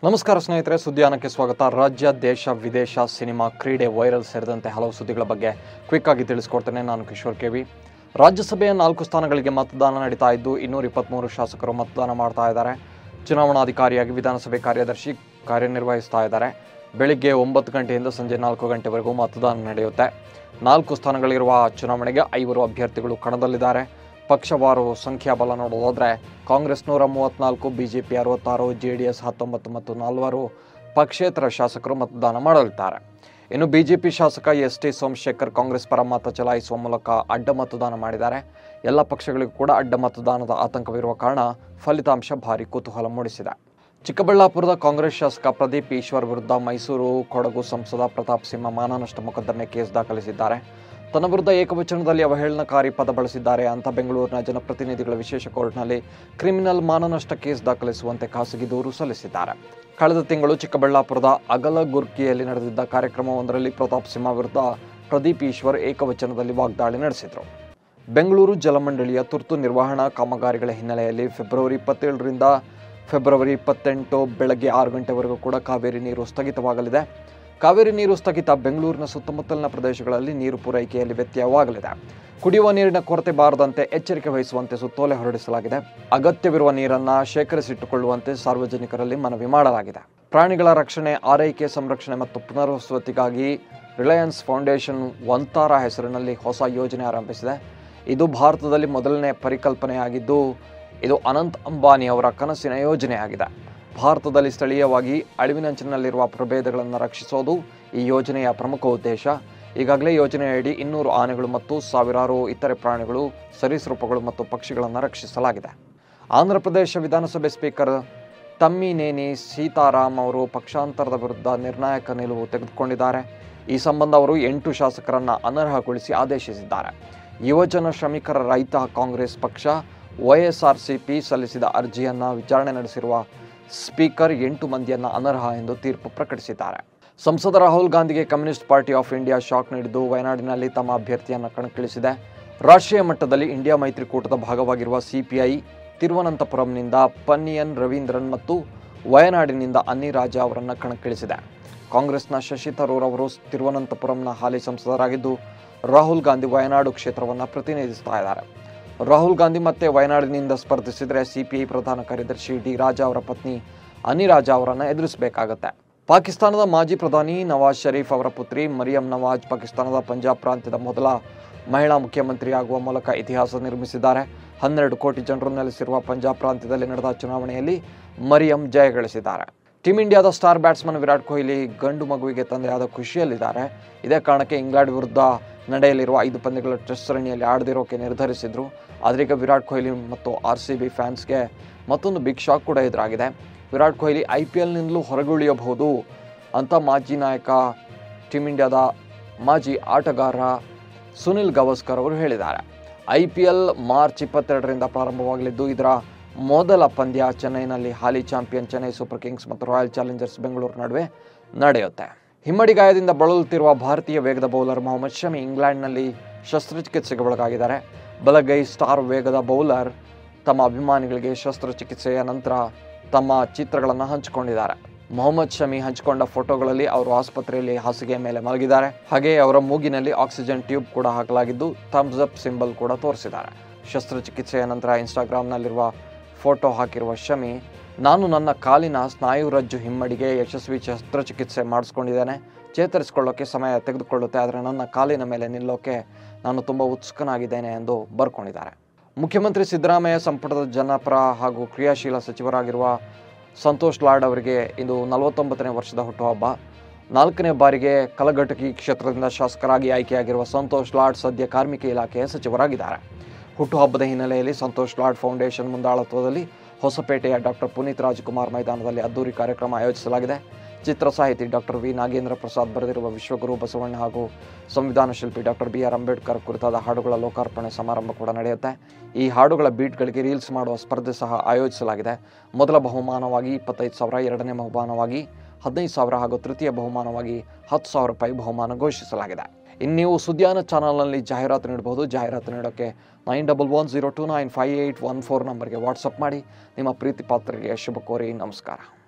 ನಮಸ್ಕಾರ ಸ್ನೇಹಿತರೆ, ಸುದ್ದಿಯಾನಕ್ಕೆ ಸ್ವಾಗತ. ರಾಜ್ಯ, ದೇಶ, ವಿದೇಶ, ಸಿನಿಮಾ, ಕ್ರೀಡೆ, ವೈರಲ್ ಸೇರಿದಂತೆ ಹಲವು ಸುದ್ದಿಗಳ ಬಗ್ಗೆ ಕ್ವಿಕ್ ಆಗಿ ತಿಳಿಸ್ಕೊಡ್ತೇನೆ. ನಾನು ಕಿಶೋರ್ ಕೆವಿ. ರಾಜ್ಯಸಭೆಯ 4 ಸ್ಥಾನಗಳಿಗೆ ಮತದಾನ ನಡೀತಾ ಇದ್ದು 223 ಶಾಸಕರು ಮತದಾನ ಮಾಡ್ತಾ ಇದ್ದಾರೆ. ಚುನಾವಣಾಧಿಕಾರಿಯಾಗಿ ವಿಧಾನಸಭೆ ಕಾರ್ಯದರ್ಶಿ ಕಾರ್ಯನಿರ್ವಹಿಸ್ತಾ ಇದ್ದಾರೆ. ಬೆಳಿಗ್ಗೆ 9 ಗಂಟೆಯಿಂದ ಸಂಜೆ 4 ಗಂಟೆವರೆಗೂ ಮತದಾನ ನಡೆಯುತ್ತೆ. 4 ಸ್ಥಾನಗಳಿರುವ ಚುನಾವಣೆಗೆ 5 ಅಭ್ಯರ್ಥಿಗಳು ಕಣದಲ್ಲಿದ್ದಾರೆ. ಪಕ್ಷವಾರು ಸಂಖ್ಯಾಬಲ ನೋಡೋದಾದರೆ ಕಾಂಗ್ರೆಸ್ 134, ಬಿಜೆಪಿ 66, JDS 19 ಮತ್ತು 4 ಪಕ್ಷೇತರ ಶಾಸಕರು ಮತದಾನ ಮಾಡಲಿದ್ದಾರೆ. ಇನ್ನು ಬಿಜೆಪಿ ಶಾಸಕ ST ಸೋಮಶೇಖರ್ ಕಾಂಗ್ರೆಸ್ ಪರ ಮತ ಚಲಾಯಿಸುವ ಮೂಲಕ ಅಡ್ಡ ಮತದಾನ ಮಾಡಿದ್ದಾರೆ. ಎಲ್ಲ ಪಕ್ಷಗಳಿಗೂ ಕೂಡ ಅಡ್ಡ ಮತದಾನದ ಆತಂಕವಿರುವ ಕಾರಣ ಫಲಿತಾಂಶ ಭಾರಿ ಕುತೂಹಲ ಮೂಡಿಸಿದೆ. ಚಿಕ್ಕಬಳ್ಳಾಪುರದ ಕಾಂಗ್ರೆಸ್ ಶಾಸಕ ಪ್ರದೀಪ್ ಈಶ್ವರ್ ವಿರುದ್ಧ ಮೈಸೂರು ಕೊಡಗು ಸಂಸದ ಪ್ರತಾಪ್ ಸಿಂಹ ಮಾನನಷ್ಟ ಮೊಕದ್ದಮೆ ಕೇಸ್ ದಾಖಲಿಸಿದ್ದಾರೆ. ತನ್ನ ವಿರುದ್ಧ ಏಕವಚನದಲ್ಲಿ ಅವಹೇಳನಕಾರಿ ಪದ ಬಳಸಿದ್ದಾರೆ ಅಂತ ಬೆಂಗಳೂರಿನ ಜನಪ್ರತಿನಿಧಿಗಳ ವಿಶೇಷ ಕೋರ್ಟ್ನಲ್ಲಿ ಕ್ರಿಮಿನಲ್ ಮಾನನಷ್ಟ ಕೇಸ್ ದಾಖಲಿಸುವಂತೆ ಖಾಸಗಿ ದೂರು ಸಲ್ಲಿಸಿದ್ದಾರೆ. ಕಳೆದ ತಿಂಗಳು ಚಿಕ್ಕಬಳ್ಳಾಪುರದ ಅಗಲಗುರ್ಕಿಯಲ್ಲಿ ನಡೆದಿದ್ದ ಕಾರ್ಯಕ್ರಮವೊಂದರಲ್ಲಿ ಪ್ರತಾಪ್ ಸಿಂಹ ವಿರುದ್ಧ ಪ್ರದೀಪ್ ಈಶ್ವರ್ ಏಕವಚನದಲ್ಲಿ ವಾಗ್ದಾಳಿ ನಡೆಸಿದರು. ಬೆಂಗಳೂರು ಜಲಮಂಡಳಿಯ ತುರ್ತು ನಿರ್ವಹಣಾ ಕಾಮಗಾರಿಗಳ ಹಿನ್ನೆಲೆಯಲ್ಲಿ ಫೆಬ್ರವರಿ 27ರಿಂದ ಫೆಬ್ರವರಿ 28 ಬೆಳಗ್ಗೆ 6 ಗಂಟೆವರೆಗೂ ಕೂಡ ಕಾವೇರಿ ನೀರು ಸ್ಥಗಿತವಾಗಲಿದೆ. ಕಾವೇರಿ ನೀರು ಸ್ಥಗಿತ ಬೆಂಗಳೂರಿನ ಸುತ್ತಮುತ್ತಲಿನ ಪ್ರದೇಶಗಳಲ್ಲಿ ನೀರು ಪೂರೈಕೆಯಲ್ಲಿ ವ್ಯತ್ಯಯವಾಗಲಿದೆ. ಕುಡಿಯುವ ನೀರಿನ ಕೊರತೆ ಬಾರದಂತೆ ಎಚ್ಚರಿಕೆ ವಹಿಸುವಂತೆ ಸುತ್ತೋಲೆ ಹೊರಡಿಸಲಾಗಿದೆ. ಅಗತ್ಯವಿರುವ ನೀರನ್ನು ಶೇಖರಿಸಿಟ್ಟುಕೊಳ್ಳುವಂತೆ ಸಾರ್ವಜನಿಕರಲ್ಲಿ ಮನವಿ ಮಾಡಲಾಗಿದೆ. ಪ್ರಾಣಿಗಳ ರಕ್ಷಣೆ, ಆರೈಕೆ, ಸಂರಕ್ಷಣೆ ಮತ್ತು ಪುನರ್ವಸತಿಗಾಗಿ ರಿಲಯನ್ಸ್ ಫೌಂಡೇಶನ್ ವಂತಾರ ಹೆಸರಿನಲ್ಲಿ ಹೊಸ ಯೋಜನೆ ಆರಂಭಿಸಿದೆ. ಇದು ಭಾರತದಲ್ಲಿ ಮೊದಲನೇ ಪರಿಕಲ್ಪನೆಯಾಗಿದ್ದು ಇದು ಅನಂತ್ ಅಂಬಾನಿ ಅವರ ಕನಸಿನ ಯೋಜನೆಯಾಗಿದೆ. ಭಾರತದಲ್ಲಿ ಸ್ಥಳೀಯವಾಗಿ ಅಳಿವಿನಂಚಿನಲ್ಲಿರುವ ಪ್ರಭೇದಗಳನ್ನು ರಕ್ಷಿಸೋದು ಈ ಯೋಜನೆಯ ಪ್ರಮುಖ ಉದ್ದೇಶ. ಈಗಾಗಲೇ ಯೋಜನೆಯಡಿ 200 ಆನೆಗಳು ಮತ್ತು ಸಾವಿರಾರು ಇತರೆ ಪ್ರಾಣಿಗಳು, ಸರೀಸೃಪಗಳು ಮತ್ತು ಪಕ್ಷಿಗಳನ್ನು ರಕ್ಷಿಸಲಾಗಿದೆ. ಆಂಧ್ರಪ್ರದೇಶ ವಿಧಾನಸಭೆ ಸ್ಪೀಕರ್ ತಮ್ಮಿನೇನಿ ಸೀತಾರಾಮ್ ಅವರು ಪಕ್ಷಾಂತರದ ವಿರುದ್ಧ ನಿರ್ಣಾಯಕ ನಿಲುವು ತೆಗೆದುಕೊಂಡಿದ್ದಾರೆ. ಈ ಸಂಬಂಧ ಅವರು 8 ಶಾಸಕರನ್ನು ಅನರ್ಹಗೊಳಿಸಿ ಆದೇಶಿಸಿದ್ದಾರೆ. ಯುವಜನ ಶ್ರಮಿಕರ ರೈತ ಕಾಂಗ್ರೆಸ್ ಪಕ್ಷ YSRCP ಸಲ್ಲಿಸಿದ ಅರ್ಜಿಯನ್ನು ವಿಚಾರಣೆ ನಡೆಸಿರುವ ಸ್ಪೀಕರ್ 8 ಮಂದಿಯನ್ನು ಅನರ್ಹ ಎಂದು ತೀರ್ಪು ಪ್ರಕಟಿಸಿದ್ದಾರೆ. ಸಂಸದ ರಾಹುಲ್ ಗಾಂಧಿಗೆ communist party of India shock ನೀಡಿದ್ದು ವಯನಾಡಿನಲ್ಲಿ ತಮ್ಮ ಅಭ್ಯರ್ಥಿಯನ್ನು ಕಣಕ್ಕಿಳಿಸಿದೆ. ರಾಷ್ಟ್ರೀಯ ಮಟ್ಟದಲ್ಲಿ ಇಂಡಿಯಾ ಮೈತ್ರಿಕೂಟದ ಭಾಗವಾಗಿರುವ CPI ತಿರುವನಂತಪುರಂನಿಂದ ಪನ್ನಿಯನ್ ರವೀಂದ್ರನ್ ಮತ್ತು ವಯನಾಡಿನಿಂದ ಅನ್ನಿ ರಾಜಾ ಅವರನ್ನು ಕಣಕ್ಕಿಳಿಸಿದೆ. ಕಾಂಗ್ರೆಸ್ನ ಶಶಿ ತರೂರ್ ಅವರು ತಿರುವನಂತಪುರಂನ ಹಾಲಿ ಸಂಸದರಾಗಿದ್ದು ರಾಹುಲ್ ಗಾಂಧಿ ವಯನಾಡು ಕ್ಷೇತ್ರವನ್ನು ಪ್ರತಿನಿಧಿಸ್ತಾ ಇದ್ದಾರೆ. ರಾಹುಲ್ ಗಾಂಧಿ ಮತ್ತೆ ವಯನಾಡಿನಿಂದ ಸ್ಪರ್ಧಿಸಿದರೆ CPI ಪ್ರಧಾನ ಕಾರ್ಯದರ್ಶಿ D ರಾಜಾ ಅವರ ಪತ್ನಿ ಅನ್ನಿ ರಾಜಾ ಅವರನ್ನು ಎದುರಿಸಬೇಕಾಗತ್ತೆ. ಪಾಕಿಸ್ತಾನದ ಮಾಜಿ ಪ್ರಧಾನಿ ನವಾಜ್ ಶರೀಫ್ ಅವರ ಪುತ್ರಿ ಮರಿಯಂ ನವಾಜ್ ಪಾಕಿಸ್ತಾನದ ಪಂಜಾಬ್ ಪ್ರಾಂತ್ಯದ ಮೊದಲ ಮಹಿಳಾ ಮುಖ್ಯಮಂತ್ರಿ ಆಗುವ ಮೂಲಕ ಇತಿಹಾಸ ನಿರ್ಮಿಸಿದ್ದಾರೆ. 12 ಕೋಟಿ ಜನರು ನೆಲೆಸಿರುವ ಪಂಜಾಬ್ ಪ್ರಾಂತ್ಯದಲ್ಲಿ ನಡೆದ ಚುನಾವಣೆಯಲ್ಲಿ ಮರಿಯಂ ಜಯಗಳಿಸಿದ್ದಾರೆ. ಟೀಮ್ ಇಂಡಿಯಾದ ಸ್ಟಾರ್ ಬ್ಯಾಟ್ಸ್ಮನ್ ವಿರಾಟ್ ಕೊಹ್ಲಿ ಗಂಡು ಮಗುವಿಗೆ ತಂದೆಯಾದ ಖುಷಿಯಲ್ಲಿದ್ದಾರೆ. ಇದೇ ಕಾರಣಕ್ಕೆ ಇಂಗ್ಲೆಂಡ್ ವಿರುದ್ಧ ನಡೆಯಲಿರುವ 5 ಪಂದ್ಯಗಳ ಟೆಸ್ಟ್ ಸರಣಿಯಲ್ಲಿ ಆಡದಿರೋಕೆ ನಿರ್ಧರಿಸಿದ್ರು. ಆದರೆ ಈಗ ವಿರಾಟ್ ಕೊಹ್ಲಿ ಮತ್ತು RCB ಫ್ಯಾನ್ಸ್ಗೆ ಮತ್ತೊಂದು ಬಿಗ್ ಶಾಕ್ ಕೂಡ ಎದುರಾಗಿದೆ. ವಿರಾಟ್ ಕೊಹ್ಲಿ IPLನಿಂದಲೂ ಹೊರಗುಳಿಯಬಹುದು ಅಂತ ಮಾಜಿ ನಾಯಕ, ಟೀಮ್ ಇಂಡಿಯಾದ ಮಾಜಿ ಆಟಗಾರ ಸುನಿಲ್ ಗವಾಸ್ಕರ್ ಅವರು ಹೇಳಿದ್ದಾರೆ. IPL ಮಾರ್ಚ್ 22ರಿಂದ ಪ್ರಾರಂಭವಾಗಲಿದ್ದು ಇದರ ಮೊದಲ ಪಂದ್ಯ ಚೆನ್ನೈನಲ್ಲಿ ಹಾಲಿ ಚಾಂಪಿಯನ್ ಚೆನ್ನೈ ಸೂಪರ್ ಕಿಂಗ್ಸ್ ಮತ್ತು ರಾಯಲ್ ಚಾಲೆಂಜರ್ಸ್ ಬೆಂಗಳೂರು ನಡುವೆ ನಡೆಯುತ್ತೆ. ಹಿಮ್ಮಡಿ ಗಾಯದಿಂದ ಬಳಲುತ್ತಿರುವ ಭಾರತೀಯ ವೇಗದ ಬೌಲರ್ ಮೊಹಮ್ಮದ್ ಶಮಿ ಇಂಗ್ಲೆಂಡ್ನಲ್ಲಿ ಶಸ್ತ್ರಚಿಕಿತ್ಸೆಗೆ ಒಳಗಾಗಿದ್ದಾರೆ. ಬಲಗೈ ಸ್ಟಾರ್ ವೇಗದ ಬೌಲರ್ ತಮ್ಮ ಅಭಿಮಾನಿಗಳಿಗೆ ಶಸ್ತ್ರಚಿಕಿತ್ಸೆಯ ನಂತರ ತಮ್ಮ ಚಿತ್ರಗಳನ್ನು ಹಂಚಿಕೊಂಡಿದ್ದಾರೆ. ಮೊಹಮ್ಮದ್ ಶಮಿ ಹಂಚಿಕೊಂಡ ಫೋಟೋಗಳಲ್ಲಿ ಅವರು ಆಸ್ಪತ್ರೆಯಲ್ಲಿ ಹಾಸಿಗೆಯ ಮೇಲೆ ಮಲಗಿದ್ದಾರೆ. ಹಾಗೆಯೇ ಅವರ ಮೂಗಿನಲ್ಲಿ ಆಕ್ಸಿಜನ್ ಟ್ಯೂಬ್ ಕೂಡ ಹಾಕಲಾಗಿದ್ದು ಥಮ್ಸ್ ಅಪ್ ಸಿಂಬಲ್ ಕೂಡ ತೋರಿಸಿದ್ದಾರೆ. ಶಸ್ತ್ರಚಿಕಿತ್ಸೆಯ ನಂತರ ಇನ್ಸ್ಟಾಗ್ರಾಮ್ನಲ್ಲಿರುವ ಫೋಟೋ ಹಾಕಿರುವ ಶಮಿ, ನಾನು ನನ್ನ ಕಾಲಿನ ಸ್ನಾಯುರಜ್ಜು ಹಿಮ್ಮಡಿಗೆ ಯಶಸ್ವಿ ಶಸ್ತ್ರಚಿಕಿತ್ಸೆ ಮಾಡಿಸ್ಕೊಂಡಿದ್ದೇನೆ. ಚೇತರಿಸಿಕೊಳ್ಳೋಕೆ ಸಮಯ ತೆಗೆದುಕೊಳ್ಳುತ್ತೆ, ಆದರೆ ನನ್ನ ಕಾಲಿನ ಮೇಲೆ ನಿಲ್ಲೋಕೆ ನಾನು ತುಂಬ ಉತ್ಸುಕನಾಗಿದ್ದೇನೆ ಎಂದು ಬರ್ಕೊಂಡಿದ್ದಾರೆ. ಮುಖ್ಯಮಂತ್ರಿ ಸಿದ್ದರಾಮಯ್ಯ ಸಂಪುಟದ ಜನಪರ ಹಾಗೂ ಕ್ರಿಯಾಶೀಲ ಸಚಿವರಾಗಿರುವ ಸಂತೋಷ್ ಲಾಡ್ ಅವರಿಗೆ ಇಂದು 49ನೇ ವರ್ಷದ ಹುಟ್ಟುಹಬ್ಬ. 4ನೇ ಬಾರಿಗೆ ಕಲಘಟಕಿ ಕ್ಷೇತ್ರದಿಂದ ಶಾಸಕರಾಗಿ ಆಯ್ಕೆಯಾಗಿರುವ ಸಂತೋಷ್ ಲಾಡ್ ಸದ್ಯ ಕಾರ್ಮಿಕ ಇಲಾಖೆಯ ಸಚಿವರಾಗಿದ್ದಾರೆ. ಹುಟ್ಟುಹಬ್ಬದ ಹಿನ್ನೆಲೆಯಲ್ಲಿ ಸಂತೋಷ್ ಲಾಡ್ ಫೌಂಡೇಶನ್ ಮುಂದಾಳತ್ವದಲ್ಲಿ ಹೊಸಪೇಟೆಯ ಡಾಕ್ಟರ್ ಪುನೀತ್ ರಾಜ್ಕುಮಾರ್ ಮೈದಾನದಲ್ಲಿ ಅದ್ದೂರಿ ಕಾರ್ಯಕ್ರಮ ಆಯೋಜಿಸಲಾಗಿದೆ. ಚಿತ್ರ ಸಾಹಿತಿ ಡಾಕ್ಟರ್ ವಿ ನಾಗೇಂದ್ರ ಪ್ರಸಾದ್ ಬರೆದಿರುವ ವಿಶ್ವಗುರು ಬಸವಣ್ಣ ಹಾಗೂ ಸಂವಿಧಾನ ಶಿಲ್ಪಿ ಡಾಕ್ಟರ್ BR ಅಂಬೇಡ್ಕರ್ ಕುರಿತಾದ ಹಾಡುಗಳ ಲೋಕಾರ್ಪಣೆ ಸಮಾರಂಭ ಕೂಡ ನಡೆಯುತ್ತೆ. ಈ ಹಾಡುಗಳ ಬೀಟ್ಗಳಿಗೆ ರೀಲ್ಸ್ ಮಾಡುವ ಸ್ಪರ್ಧೆ ಸಹ ಆಯೋಜಿಸಲಾಗಿದೆ. ಮೊದಲ ಬಹುಮಾನವಾಗಿ 25,000, ಎರಡನೇ ಬಹುಮಾನವಾಗಿ 15,000 ಹಾಗೂ ತೃತೀಯ ಬಹುಮಾನವಾಗಿ 10,000 ರೂಪಾಯಿ ಬಹುಮಾನ ಘೋಷಿಸಲಾಗಿದೆ. ಇನ್ನು ನೀವು ಸುದ್ದಿಯಾನ ಚಾನಲ್ನಲ್ಲಿ ಜಾಹೀರಾತು ನೀಡಬಹುದು. ಜಾಹೀರಾತು ನೀಡೋಕ್ಕೆ 9110295814 ನಂಬರ್ಗೆ ವಾಟ್ಸಪ್ ಮಾಡಿ. ನಿಮ್ಮ ಪ್ರೀತಿ ಪಾತ್ರರಿಗೆ ಶುಭ ಕೋರಿ. ನಮಸ್ಕಾರ.